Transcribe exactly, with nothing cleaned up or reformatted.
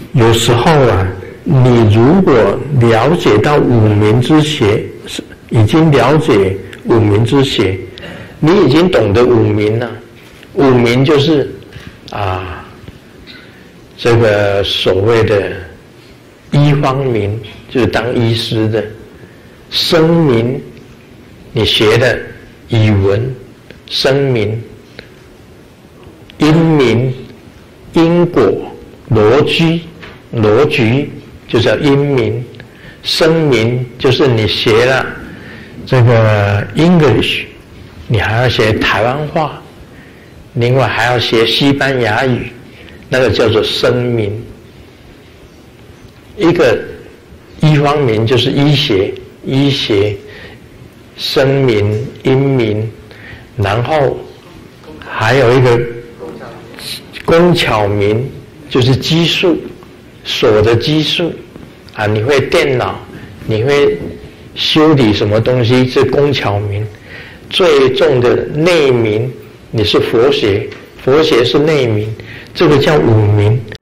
有时候啊，你如果了解到五明之邪，已经了解五明之邪，你已经懂得五明了。五明就是啊，这个所谓的医方明，就是当医师的；声明，你学的语文声明；因明，因果逻辑逻辑就叫因明；声明就是你学了这个 English， 你还要学台湾话，另外还要学西班牙语，那个叫做声明。一个医方明就是医学，医学声明、因明，然后还有一个工巧明，就是基数，所的基数啊，你会电脑，你会修理什么东西，这工巧明。最重的内明，你是佛学，佛学是内明，这个叫五明。